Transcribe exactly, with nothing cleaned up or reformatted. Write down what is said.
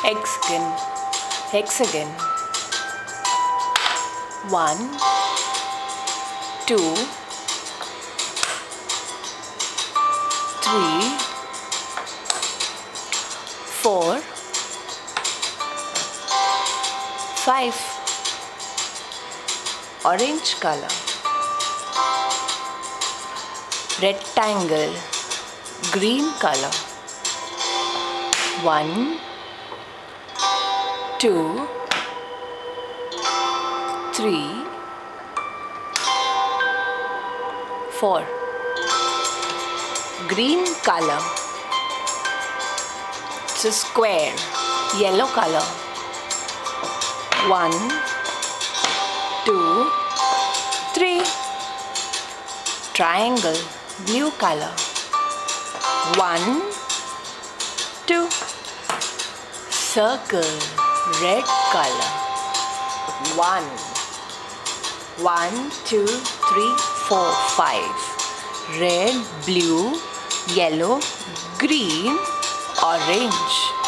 hexagon, hexagon. One, two, three, four, five. Orange color. Rectangle, green color. One, two, three, four. Green color. It's a square, yellow color. One, two, three. Triangle, blue color. One, two. Circle, red color. One, one, two, three, four, five. Red, blue, yellow, green, orange.